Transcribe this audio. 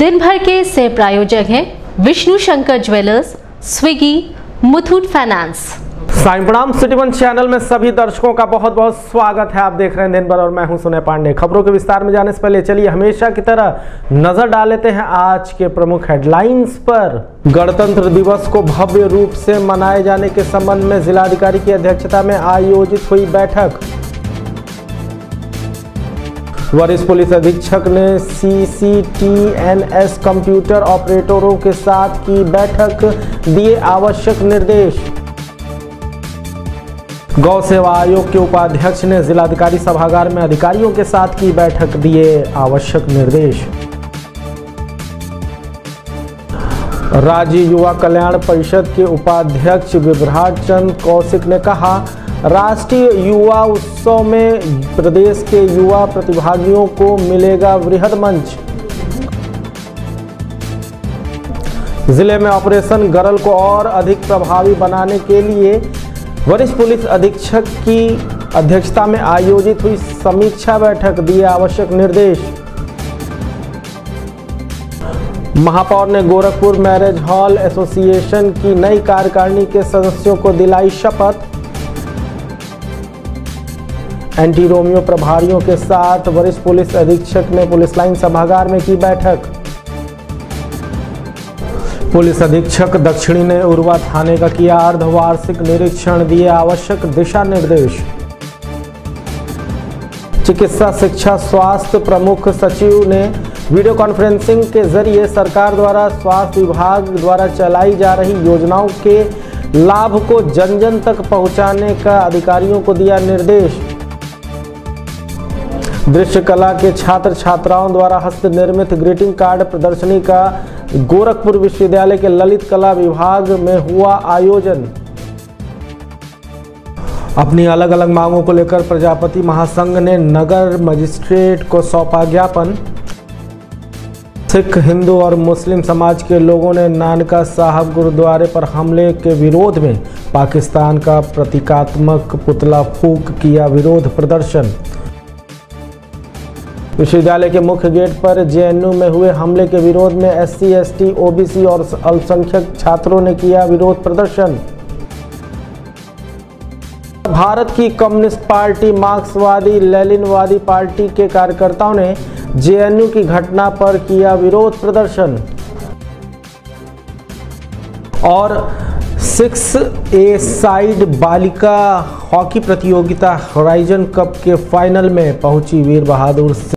दिन भर के सह प्रायोजक हैं Vishnu Shankar jewellers, Swiggy, Muthoot finance. साईं प्रणाम। सिटी वन चैनल में सभी दर्शकों का बहुत बहुत स्वागत है। आप देख रहे हैं दिन भर और मैं हूं सुनय पांडे। खबरों के विस्तार में जाने से पहले चलिए हमेशा की तरह नजर डाल लेते हैं आज के प्रमुख हेडलाइंस पर। गणतंत्र दिवस को भव्य रूप से मनाए जाने के संबंध में जिलाधिकारी की अध्यक्षता में आयोजित हुई बैठक। वरिष्ठ पुलिस अधीक्षक ने CCTNS कंप्यूटर ऑपरेटरों के साथ की बैठक, दिए आवश्यक निर्देश। गौ सेवा आयोग के उपाध्यक्ष ने जिलाधिकारी सभागार में अधिकारियों के साथ की बैठक, दिए आवश्यक निर्देश। राज्य युवा कल्याण परिषद के उपाध्यक्ष विभ्राट चंद्र कौशिक ने कहा, राष्ट्रीय युवा उत्सव में प्रदेश के युवा प्रतिभागियों को मिलेगा वृहद मंच। जिले में ऑपरेशन गरल को और अधिक प्रभावी बनाने के लिए वरिष्ठ पुलिस अधीक्षक की अध्यक्षता में आयोजित हुई समीक्षा बैठक, दिए आवश्यक निर्देश। महापौर ने गोरखपुर मैरिज हॉल एसोसिएशन की नई कार्यकारिणी के सदस्यों को दिलाई शपथ। एंटी रोमियो प्रभारियों के साथ वरिष्ठ पुलिस अधीक्षक ने पुलिस लाइन सभागार में की बैठक। पुलिस अधीक्षक दक्षिणी ने उरवा थाने का किया अर्धवार्षिक निरीक्षण, दिए आवश्यक दिशा निर्देश। चिकित्सा शिक्षा स्वास्थ्य प्रमुख सचिव ने वीडियो कॉन्फ्रेंसिंग के जरिए सरकार द्वारा स्वास्थ्य विभाग द्वारा चलाई जा रही योजनाओं के लाभ को जन जन तक पहुंचाने का अधिकारियों को दिया निर्देश। दृश्य कला के छात्र छात्राओं द्वारा हस्त निर्मित ग्रीटिंग कार्ड प्रदर्शनी का गोरखपुर विश्वविद्यालय के ललित कला विभाग में हुआ आयोजन। अपनी अलग अलग मांगों को लेकर प्रजापति महासंघ ने नगर मजिस्ट्रेट को सौंपा ज्ञापन। सिख, हिंदू और मुस्लिम समाज के लोगों ने नानका साहब गुरुद्वारे पर हमले के विरोध में पाकिस्तान का प्रतीकात्मक पुतला फूंक किया विरोध प्रदर्शन। विश्वविद्यालय के मुख्य गेट पर JNU में हुए हमले के विरोध में SC, ST, OBC और अल्पसंख्यक छात्रों ने किया विरोध प्रदर्शन। भारत की कम्युनिस्ट पार्टी मार्क्सवादी लेनिनवादी पार्टी के कार्यकर्ताओं ने JNU की घटना पर किया विरोध प्रदर्शन। और 6A साइड बालिका हॉकी प्रतियोगिता होराइजन कप के फाइनल में पहुंची वीर बहादुर